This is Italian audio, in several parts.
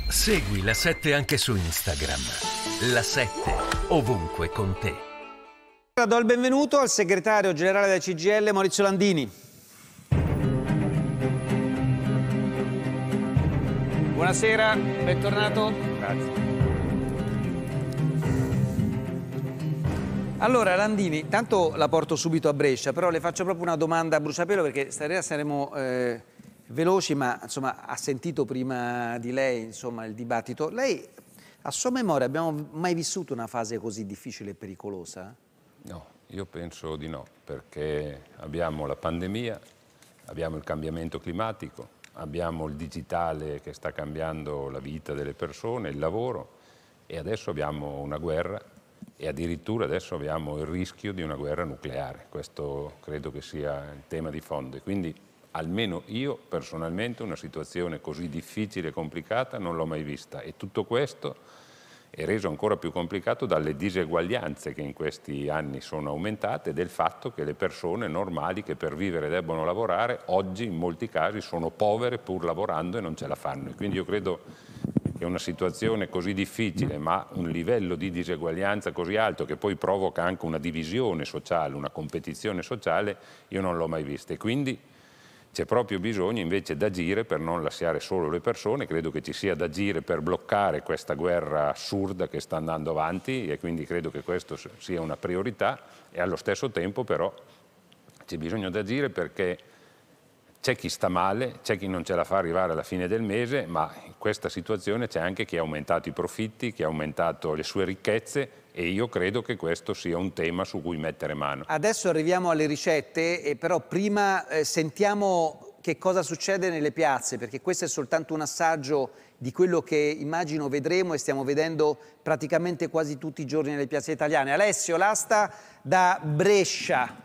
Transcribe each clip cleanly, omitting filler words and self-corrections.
Segui La 7 anche su Instagram. La 7, ovunque con te. Do il benvenuto al segretario generale della CGIL, Maurizio Landini. Buonasera, bentornato. Grazie. Allora Landini, tanto la porto subito a Brescia, però le faccio proprio una domanda a bruciapelo perché stasera saremo veloci, ma insomma ha sentito prima di lei insomma il dibattito. Lei, a sua memoria, abbiamo mai vissuto una fase così difficile e pericolosa? No, io penso di no, perché abbiamo la pandemia, abbiamo il cambiamento climatico, abbiamo il digitale che sta cambiando la vita delle persone, il lavoro, e adesso abbiamo una guerra e addirittura adesso abbiamo il rischio di una guerra nucleare. Questo credo che sia il tema di fondo. E quindi almeno io personalmente una situazione così difficile e complicata non l'ho mai vista, e tutto questo è reso ancora più complicato dalle diseguaglianze che in questi anni sono aumentate e del fatto che le persone normali che per vivere debbono lavorare oggi in molti casi sono povere pur lavorando e non ce la fanno. E quindi io credo che una situazione così difficile, ma un livello di diseguaglianza così alto che poi provoca anche una divisione sociale, una competizione sociale, io non l'ho mai vista. E quindi c'è proprio bisogno invece di agire per non lasciare solo le persone. Credo che ci sia da agire per bloccare questa guerra assurda che sta andando avanti, e quindi credo che questo sia una priorità, e allo stesso tempo però c'è bisogno di agire perché c'è chi sta male, c'è chi non ce la fa arrivare alla fine del mese, ma in questa situazione c'è anche chi ha aumentato i profitti, chi ha aumentato le sue ricchezze, e io credo che questo sia un tema su cui mettere mano. Adesso arriviamo alle ricette, però prima sentiamo che cosa succede nelle piazze, perché questo è soltanto un assaggio di quello che immagino vedremo e stiamo vedendo praticamente quasi tutti i giorni nelle piazze italiane. Alessio Lasta da Brescia.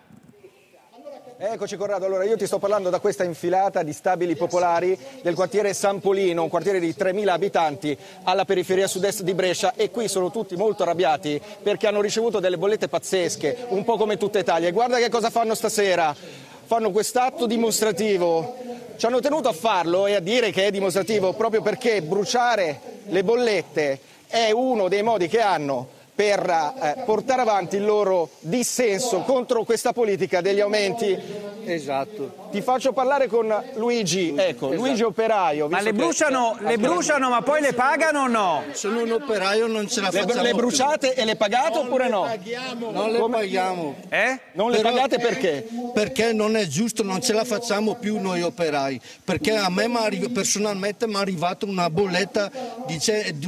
Eccoci Corrado, allora io ti sto parlando da questa infilata di stabili popolari del quartiere San Polino, un quartiere di 3.000 abitanti alla periferia sud-est di Brescia, e qui sono tutti molto arrabbiati perché hanno ricevuto delle bollette pazzesche, un po' come tutta Italia. E guarda che cosa fanno stasera, fanno quest'atto dimostrativo, ci hanno tenuto a farlo e a dire che è dimostrativo proprio perché bruciare le bollette è uno dei modi che hanno per portare avanti il loro dissenso contro questa politica degli aumenti. Esatto. Ti faccio parlare con Luigi, ecco, esatto. Luigi operaio. Ma le bruciano, ma poi le pagano o no? Sono un operaio, non ce la facciamo. Le bruciate più. E le pagate oppure no? Non le paghiamo. Non le pagate perché? Perché non è giusto, non ce la facciamo più noi operai. Perché a me personalmente mi è arrivata una bolletta di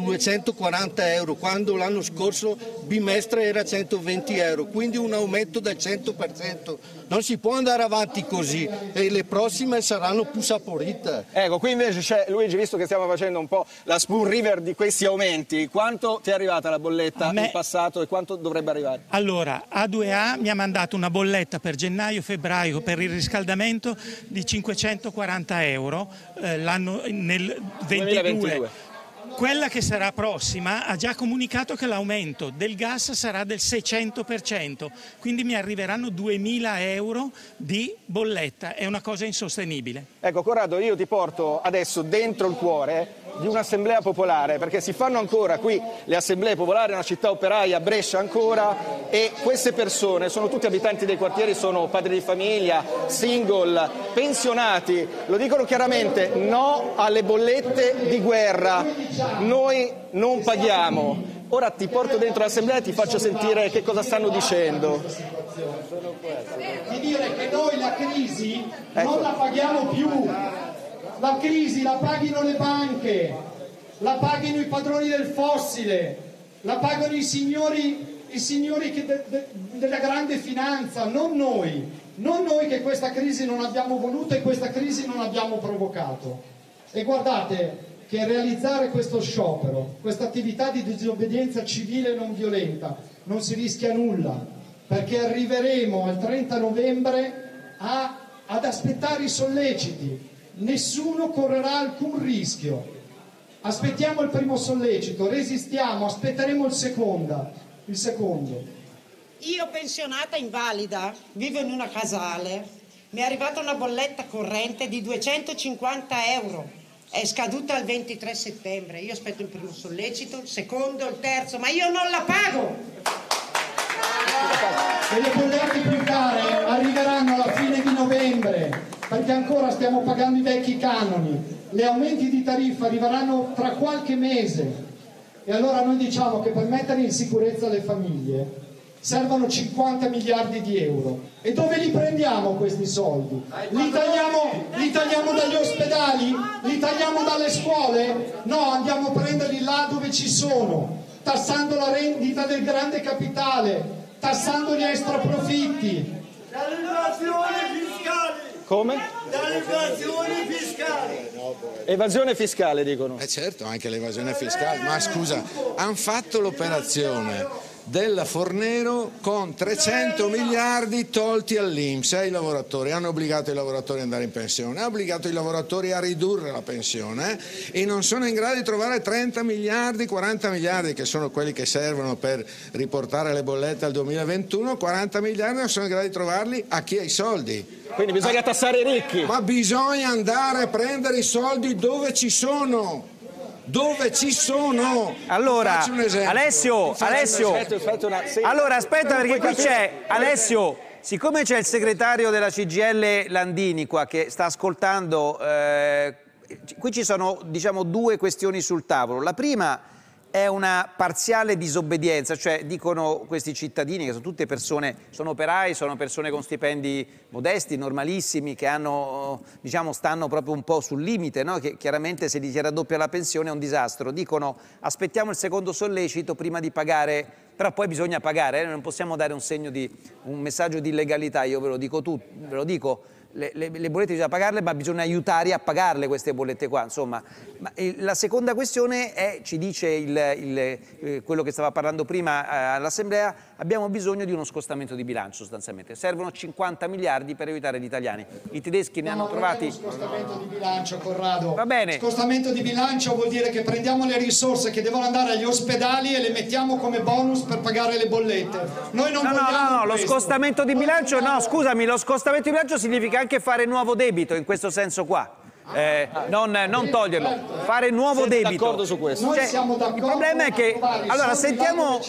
240 euro, quando l'anno scorso bimestre era 120 euro, quindi un aumento del 100%. Non si può andare avanti così, e le prossime saranno più saporite. Ecco, qui invece c'è Luigi, visto che stiamo facendo un po' la spoon river di questi aumenti, quanto ti è arrivata la bolletta in passato e quanto dovrebbe arrivare? Allora, A2A mi ha mandato una bolletta per gennaio-febbraio per il riscaldamento di 540 euro l'anno nel 2022. Quella che sarà prossima ha già comunicato che l'aumento del gas sarà del 600%, quindi mi arriveranno 2.000 euro di bolletta, è una cosa insostenibile. Ecco Corrado, io ti porto adesso dentro il cuore di un'assemblea popolare, perché si fanno ancora qui le assemblee popolari, una città operaia, Brescia ancora, e queste persone sono tutti abitanti dei quartieri, sono padri di famiglia, single, pensionati, lo dicono chiaramente: no alle bollette di guerra, noi non paghiamo. Ora ti porto dentro l'assemblea e ti faccio sentire che cosa stanno dicendo. Di dire che noi la crisi non la paghiamo più. La crisi la paghino le banche, la paghino i padroni del fossile, la pagano i signori della grande finanza, non noi che questa crisi non abbiamo voluto e questa crisi non abbiamo provocato. E guardate che realizzare questo sciopero, questa attività di disobbedienza civile non violenta, non si rischia nulla, perché arriveremo al 30 novembre ad aspettare i solleciti. Nessuno correrà alcun rischio. Aspettiamo il primo sollecito, resistiamo, aspetteremo il secondo. Io pensionata invalida, vivo in una casale, mi è arrivata una bolletta corrente di 250 euro. È scaduta il 23 settembre, io aspetto il primo sollecito, il secondo, il terzo, ma io non la pago! E le bollette più care arriveranno alla fine di novembre, perché ancora stiamo pagando i vecchi canoni. Gli aumenti di tariffa arriveranno tra qualche mese. E allora noi diciamo che per mettere in sicurezza le famiglie servono 50 miliardi di euro. E dove li prendiamo questi soldi? Li tagliamo dagli ospedali? Li tagliamo dalle scuole? No, andiamo a prenderli là dove ci sono, tassando la rendita del grande capitale, tassando gli extraprofitti. Dall'evasione fiscale! Come? Dall'evasione fiscale! Evasione fiscale, dicono. Certo, anche l'evasione fiscale, ma scusa, hanno fatto l'operazione della Fornero con 300 miliardi tolti all'INPS ai lavoratori, hanno obbligato i lavoratori ad andare in pensione, hanno obbligato i lavoratori a ridurre la pensione e non sono in grado di trovare 30 miliardi, 40 miliardi che sono quelli che servono per riportare le bollette al 2021, 40 miliardi non sono in grado di trovarli a chi ha i soldi. Quindi bisogna tassare i ricchi. Ma bisogna andare a prendere i soldi dove ci sono. Dove ci sono? Allora, Alessio, allora aspetta, perché qui c'è Alessio, siccome c'è il segretario della CGIL Landini qua che sta ascoltando, qui ci sono, diciamo, due questioni sul tavolo. La prima è una parziale disobbedienza, cioè dicono questi cittadini che sono tutte persone, sono operai, sono persone con stipendi modesti, normalissimi, che hanno, diciamo, stanno proprio un po' sul limite, no? Che chiaramente se gli si raddoppia la pensione è un disastro. Dicono aspettiamo il secondo sollecito prima di pagare, però poi bisogna pagare, non possiamo dare un messaggio di illegalità, io ve lo dico ve lo dico. Le bollette bisogna pagarle, ma bisogna aiutare a pagarle queste bollette qua, insomma. La seconda questione è, ci dice quello che stava parlando prima all'Assemblea, abbiamo bisogno di uno scostamento di bilancio sostanzialmente. Servono 50 miliardi per aiutare gli italiani. I tedeschi ne hanno trovati... Non è uno scostamento di bilancio, Corrado. Va bene. Scostamento di bilancio vuol dire che prendiamo le risorse che devono andare agli ospedali e le mettiamo come bonus per pagare le bollette. Noi non vogliamo lo scostamento di bilancio, no, scusami, lo scostamento di bilancio significa anche fare nuovo debito, in questo senso qua. Non toglierlo, fare nuovo debito. D'accordo su questo? Noi siamo d'accordo. Il problema è che, allora, sentiamo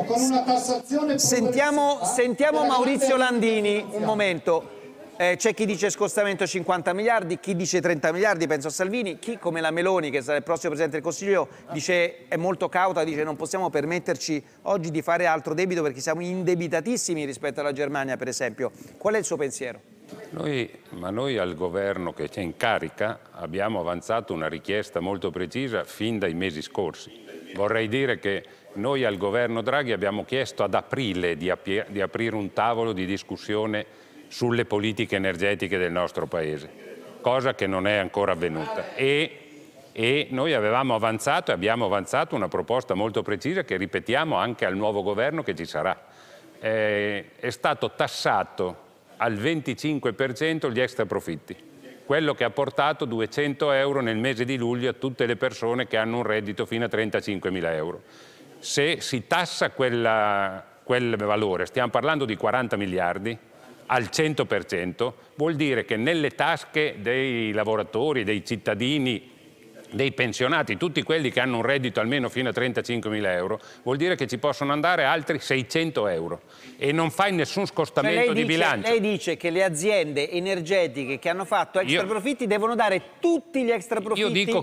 Maurizio Landini un momento. C'è chi dice scostamento 50 miliardi, chi dice 30 miliardi, penso a Salvini, chi come la Meloni, che sarà il prossimo Presidente del Consiglio, è molto cauta, dice non possiamo permetterci oggi di fare altro debito perché siamo indebitatissimi rispetto alla Germania, per esempio. Qual è il suo pensiero? Noi al governo che c'è in carica abbiamo avanzato una richiesta molto precisa fin dai mesi scorsi. Vorrei dire che noi al governo Draghi abbiamo chiesto ad aprile di aprire un tavolo di discussione sulle politiche energetiche del nostro Paese, cosa che non è ancora avvenuta. E noi abbiamo avanzato una proposta molto precisa che ripetiamo anche al nuovo governo che ci sarà. È stato tassato al 25% gli extraprofitti, quello che ha portato 200 euro nel mese di luglio a tutte le persone che hanno un reddito fino a 35.000 euro. Se si tassa quel valore, stiamo parlando di 40 miliardi, al 100%, vuol dire che nelle tasche dei lavoratori, dei cittadini, dei pensionati, tutti quelli che hanno un reddito almeno fino a 35.000 euro, vuol dire che ci possono andare altri 600 euro e non fai nessun scostamento di bilancio. Lei dice che le aziende energetiche che hanno fatto extraprofitti devono dare tutti gli extraprofitti in tasse. Io dico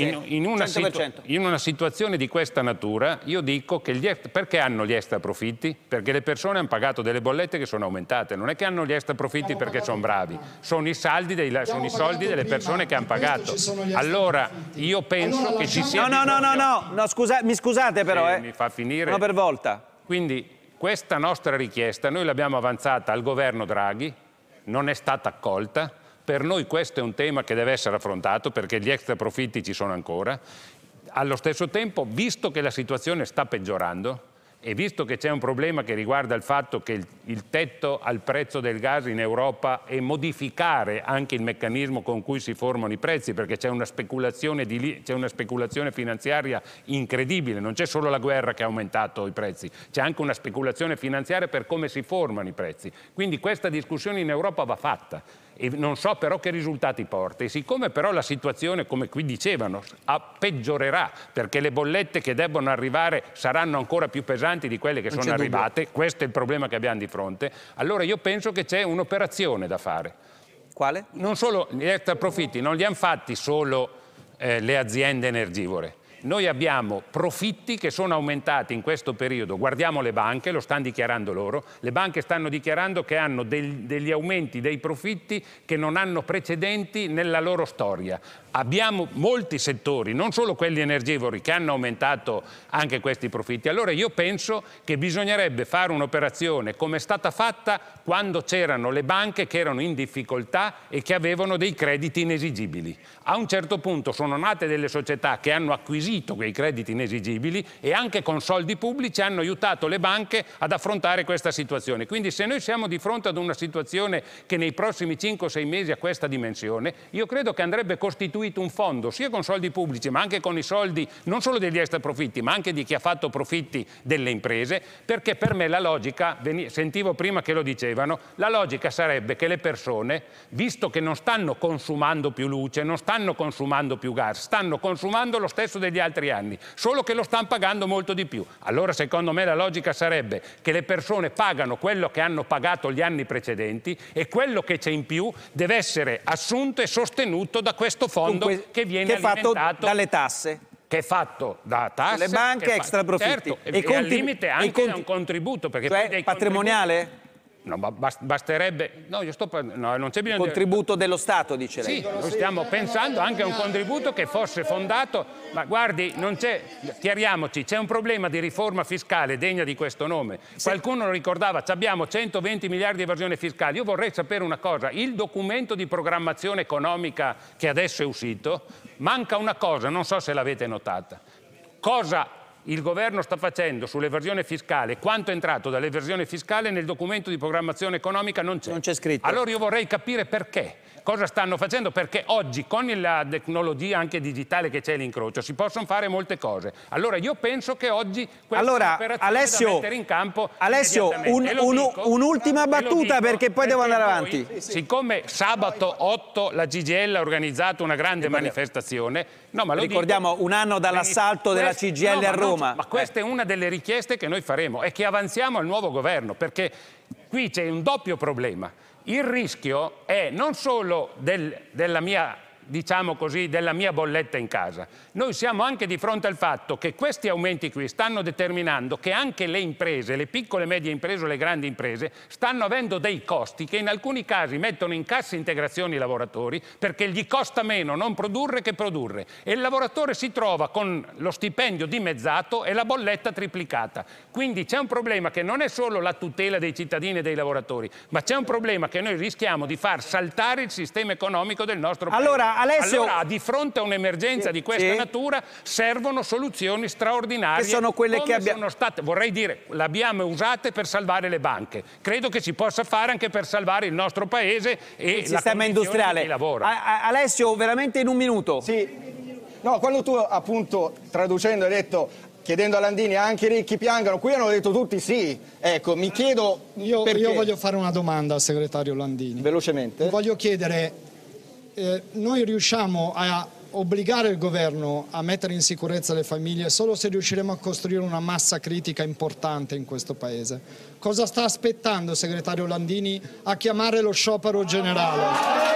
che in una situazione di questa natura, io dico che perché hanno gli extraprofitti? Perché le persone hanno pagato delle bollette che sono aumentate, non è che hanno gli extraprofitti perché sono bravi, sono i soldi delle persone che hanno pagato. Allora, io penso che ci sia... mi scusate però, mi fa finire. Uno per volta. Quindi questa nostra richiesta noi l'abbiamo avanzata al governo Draghi, non è stata accolta. Per noi questo è un tema che deve essere affrontato perché gli extraprofitti ci sono ancora. Allo stesso tempo, visto che la situazione sta peggiorando e visto che c'è un problema che riguarda il fatto che il tetto al prezzo del gas in Europa e modificare anche il meccanismo con cui si formano i prezzi, perché c'è una speculazione finanziaria incredibile, non c'è solo la guerra che ha aumentato i prezzi, c'è anche una speculazione finanziaria per come si formano i prezzi. Quindi questa discussione in Europa va fatta e non so però che risultati porta. E siccome però la situazione, come qui dicevano, peggiorerà, perché le bollette che debbono arrivare saranno ancora più pesanti di quelle che sono arrivate, questo è il problema che abbiamo di fronte, allora io penso che c'è un'operazione da fare. Quale? Non solo gli extraprofitti, non li hanno fatti solo le aziende energivore. Noi abbiamo profitti che sono aumentati in questo periodo. Guardiamo le banche, lo stanno dichiarando loro. Le banche stanno dichiarando che hanno degli aumenti dei profitti che non hanno precedenti nella loro storia. Abbiamo molti settori, non solo quelli energivori, che hanno aumentato anche questi profitti. Allora io penso che bisognerebbe fare un'operazione come è stata fatta quando c'erano le banche che erano in difficoltà e che avevano dei crediti inesigibili. A un certo punto sono nate delle società che hanno acquisito quei crediti inesigibili e anche con soldi pubblici hanno aiutato le banche ad affrontare questa situazione. Quindi se noi siamo di fronte ad una situazione che nei prossimi 5 o 6 mesi ha questa dimensione, io credo che andrebbe costituito un fondo sia con soldi pubblici ma anche con i soldi non solo degli extraprofitti ma anche di chi ha fatto profitti delle imprese, perché per me la logica, sentivo prima che lo dicevano, la logica sarebbe che le persone, visto che non stanno consumando più luce, non stanno consumando più gas, stanno consumando lo stesso degli altri anni, solo che lo stanno pagando molto di più. Allora secondo me la logica sarebbe che le persone pagano quello che hanno pagato gli anni precedenti e quello che c'è in più deve essere assunto e sostenuto da questo fondo che viene alimentato fatto dalle tasse. Che è fatto da tasse, le banche extra profitti, certo, e al limite anche da un contributo, perché cioè poi dei patrimoniale? No, ma basterebbe. No, non c'è bisogno. Contributo dello Stato, dice lei. Sì, noi stiamo pensando anche a un contributo che fosse fondato. Ma guardi, non c'è. Chiariamoci, c'è un problema di riforma fiscale degna di questo nome. Qualcuno lo ricordava, abbiamo 120 miliardi di evasione fiscale. Io vorrei sapere una cosa: il documento di programmazione economica che adesso è uscito, manca una cosa, non so se l'avete notata. Cosa il governo sta facendo sull'evasione fiscale, quanto è entrato dall'evasione fiscale nel documento di programmazione economica non c'è. Non c'è scritto. Allora io vorrei capire perché. Cosa stanno facendo? Perché oggi con la tecnologia anche digitale che c'è l'incrocio si possono fare molte cose. Allora io penso che oggi questa operazione Alessio, da mettere in campo. Alessio, un'ultima battuta perché poi devo andare avanti. Siccome sabato 8 la CGIL ha organizzato una grande manifestazione, no, ma lo ricordiamo un anno dall'assalto della CGIL a Roma. Ma questa è una delle richieste che noi faremo e che avanziamo al nuovo governo, perché qui c'è un doppio problema. Il rischio è non solo della mia bolletta in casa. Noi siamo anche di fronte al fatto che questi aumenti qui stanno determinando che anche le imprese, le piccole e medie imprese o le grandi imprese, stanno avendo dei costi che in alcuni casi mettono in cassa integrazione i lavoratori perché gli costa meno non produrre che produrre. E il lavoratore si trova con lo stipendio dimezzato e la bolletta triplicata. Quindi c'è un problema che non è solo la tutela dei cittadini e dei lavoratori, ma c'è un problema che noi rischiamo di far saltare il sistema economico del nostro paese. Alessio, allora, di fronte a un'emergenza di questa natura, servono soluzioni straordinarie. Che sono quelle che abbiamo. Sono state, vorrei dire, le abbiamo usate per salvare le banche. Credo che si possa fare anche per salvare il nostro paese e il sistema industriale. Di lavoro. Alessio, veramente in un minuto. Sì. No, quando tu appunto traducendo hai detto, chiedendo a Landini, anche i ricchi piangano, qui hanno detto tutti sì. Ecco, mi chiedo io voglio fare una domanda al segretario Landini. Velocemente. Voglio chiedere. Noi riusciamo a obbligare il governo a mettere in sicurezza le famiglie solo se riusciremo a costruire una massa critica importante in questo Paese. Cosa sta aspettando il segretario Landini a chiamare lo sciopero generale?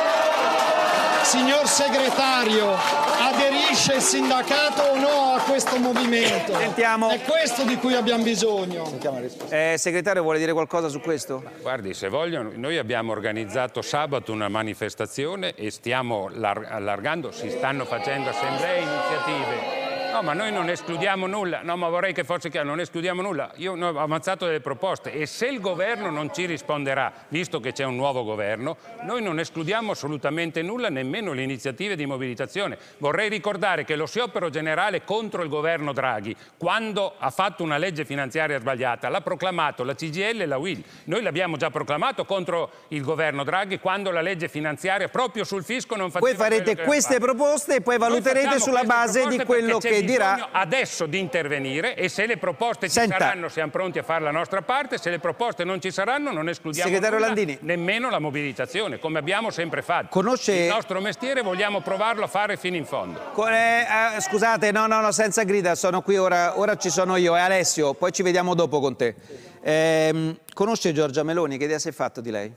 Signor segretario, aderisce il sindacato o no a questo movimento? Sentiamo. È questo di cui abbiamo bisogno. Segretario, vuole dire qualcosa su questo? Guardi, se vogliono, noi abbiamo organizzato sabato una manifestazione e stiamo allargando, si stanno facendo assemblee e iniziative. No, ma noi non escludiamo nulla. No, ma vorrei che fosse chiaro, non escludiamo nulla. Noi ho avanzato delle proposte e se il governo non ci risponderà, visto che c'è un nuovo governo, noi non escludiamo assolutamente nulla, nemmeno le iniziative di mobilitazione. Vorrei ricordare che lo sciopero generale contro il governo Draghi, quando ha fatto una legge finanziaria sbagliata, l'ha proclamato la CGIL e la UIL. Noi l'abbiamo già proclamato contro il governo Draghi quando la legge finanziaria proprio sul fisco non faceva. Voi farete queste proposte e poi valuterete sulla base di quello che che dirà adesso di intervenire, e se le proposte ci saranno siamo pronti a fare la nostra parte, se le proposte non ci saranno non escludiamo nemmeno la mobilitazione, come abbiamo sempre fatto. Il nostro mestiere vogliamo provarlo a fare fino in fondo. Scusate, no, senza grida, sono qui ora ci sono io e Alessio, poi ci vediamo dopo con te. Conosce Giorgia Meloni? Che idea si è fatto di lei?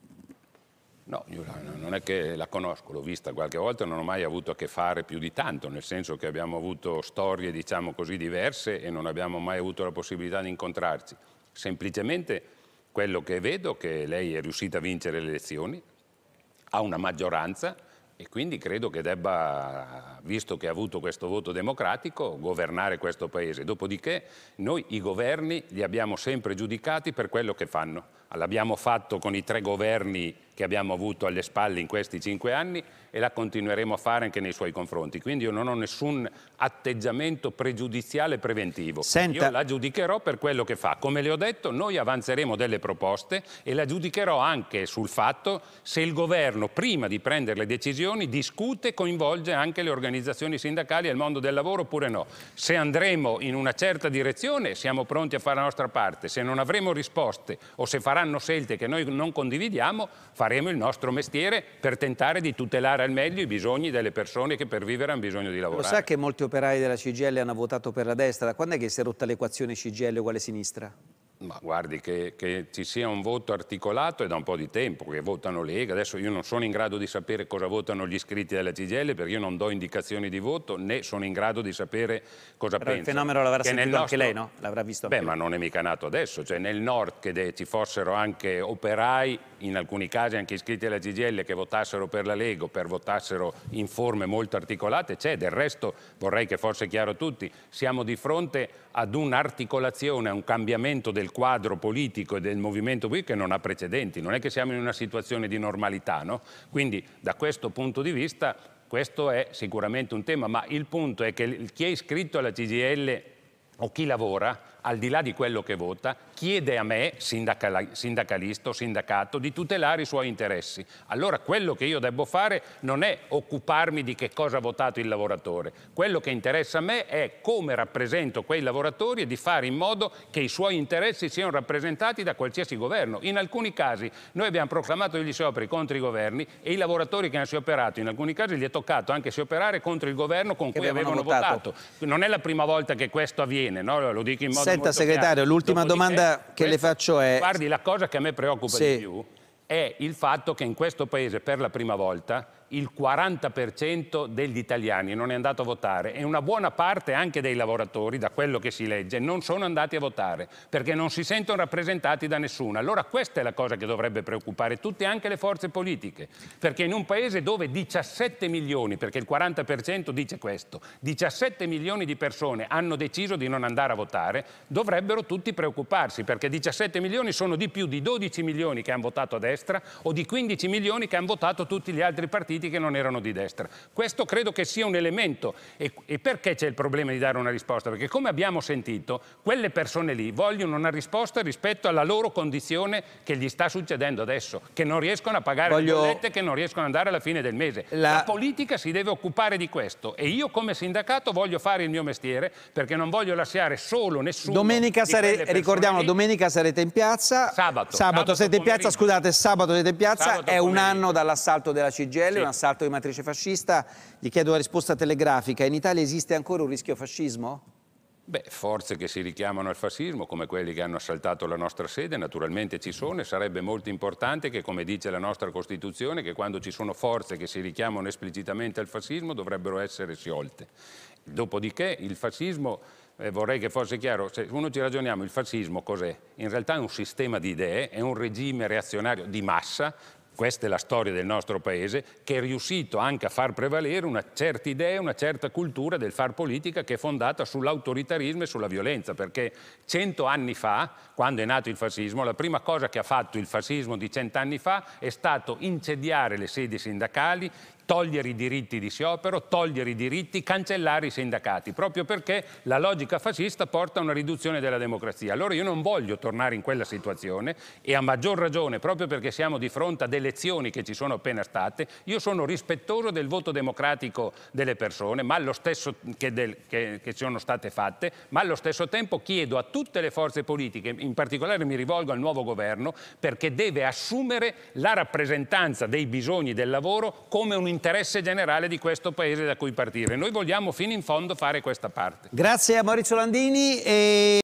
No, io non è che la conosco, l'ho vista qualche volta, non ho mai avuto a che fare più di tanto, nel senso che abbiamo avuto storie, diciamo così, diverse e non abbiamo mai avuto la possibilità di incontrarci. Semplicemente quello che vedo è che lei è riuscita a vincere le elezioni, ha una maggioranza e quindi credo che debba, visto che ha avuto questo voto democratico, governare questo Paese. Dopodiché noi i governi li abbiamo sempre giudicati per quello che fanno. L'abbiamo fatto con i 3 governi che abbiamo avuto alle spalle in questi 5 anni e la continueremo a fare anche nei suoi confronti. Quindi io non ho nessun atteggiamento pregiudiziale preventivo. Io la giudicherò per quello che fa. Come le ho detto, noi avanzeremo delle proposte e la giudicherò anche sul fatto se il governo, prima di prendere le decisioni, discute e coinvolge anche le organizzazioni sindacali e il mondo del lavoro oppure no. Se andremo in una certa direzione siamo pronti a fare la nostra parte. Se non avremo risposte o se faranno scelte che noi non condividiamo, faremo il nostro mestiere per tentare di tutelare al meglio i bisogni delle persone che per vivere hanno bisogno di lavorare. Lo sa che molti operai della CGIL hanno votato per la destra? Da quando è che si è rotta l'equazione CGIL uguale sinistra? Ma guardi, che ci sia un voto articolato è da un po' di tempo, che votano Lega. Adesso io non sono in grado di sapere cosa votano gli iscritti della CGIL perché io non do indicazioni di voto né sono in grado di sapere cosa pensano. Il fenomeno l'avrà sentito anche lei, no? L'avrà visto anche lei. Ma non è mica nato adesso, cioè nel nord che ci fossero anche operai, in alcuni casi anche iscritti alla CGIL, che votassero per la Lega o votassero in forme molto articolate, c'è. Del resto vorrei che fosse chiaro a tutti, siamo di fronte ad un'articolazione, a un cambiamento del quadro politico e del movimento qui che non ha precedenti. Non è che siamo in una situazione di normalità, no? Quindi da questo punto di vista questo è sicuramente un tema, ma il punto è che chi è iscritto alla CGIL o chi lavora, al di là di quello che vota, chiede a me, sindacalista o sindacato, di tutelare i suoi interessi. Allora quello che io devo fare non è occuparmi di che cosa ha votato il lavoratore. Quello che interessa a me è come rappresento quei lavoratori e di fare in modo che i suoi interessi siano rappresentati da qualsiasi governo. In alcuni casi noi abbiamo proclamato degli scioperi contro i governi e i lavoratori che hanno scioperato, in alcuni casi gli è toccato anche scioperare contro il governo con cui avevano votato. Non è la prima volta che questo avviene, no? Lo dico in modo Senta, segretario, l'ultima domanda che le faccio è... Guardi, la cosa che a me preoccupa di più è il fatto che in questo Paese per la prima volta il 40% degli italiani non è andato a votare e una buona parte anche dei lavoratori, da quello che si legge, non sono andati a votare perché non si sentono rappresentati da nessuno. Allora questa è la cosa che dovrebbe preoccupare tutte, anche le forze politiche, perché in un paese dove 17 milioni, perché il 40% dice questo, 17 milioni di persone hanno deciso di non andare a votare, dovrebbero tutti preoccuparsi, perché 17 milioni sono di più di 12 milioni che hanno votato a destra o di 15 milioni che hanno votato tutti gli altri partiti che non erano di destra. Questo credo che sia un elemento. E perché c'è il problema di dare una risposta? Perché come abbiamo sentito, quelle persone lì vogliono una risposta rispetto alla loro condizione che gli sta succedendo adesso, che non riescono a pagare le bollette, che non riescono ad andare alla fine del mese. La politica si deve occupare di questo e io come sindacato voglio fare il mio mestiere perché non voglio lasciare solo nessuno. Domenica ricordiamo, domenica sarete in piazza. Sabato siete in piazza, scusate, sabato siete in piazza, è un anno dall'assalto della CGIL, un assalto di matrice fascista. Gli chiedo una risposta telegrafica. In Italia esiste ancora un rischio fascismo? Beh, forze che si richiamano al fascismo, come quelli che hanno assaltato la nostra sede, naturalmente ci sono e sarebbe molto importante che, come dice la nostra Costituzione, che quando ci sono forze che si richiamano esplicitamente al fascismo dovrebbero essere sciolte. Dopodiché il fascismo, vorrei che fosse chiaro, se uno ci ragioniamo, il fascismo cos'è? In realtà è un sistema di idee, è un regime reazionario di massa. Questa è la storia del nostro Paese, che è riuscito anche a far prevalere una certa idea, una certa cultura del far politica che è fondata sull'autoritarismo e sulla violenza, perché 100 anni fa, quando è nato il fascismo, la prima cosa che ha fatto il fascismo di 100 anni fa è stato incendiare le sedi sindacali, togliere i diritti di sciopero, togliere i diritti, cancellare i sindacati, proprio perché la logica fascista porta a una riduzione della democrazia. Allora io non voglio tornare in quella situazione e a maggior ragione, proprio perché siamo di fronte ad elezioni che ci sono appena state, io sono rispettoso del voto democratico delle persone, ma allo stesso che sono state fatte, ma allo stesso tempo chiedo a tutte le forze politiche, in particolare mi rivolgo al nuovo governo, perché deve assumere la rappresentanza dei bisogni del lavoro come un interesse generale di questo paese da cui partire. Noi vogliamo fino in fondo fare questa parte. Grazie a Maurizio Landini.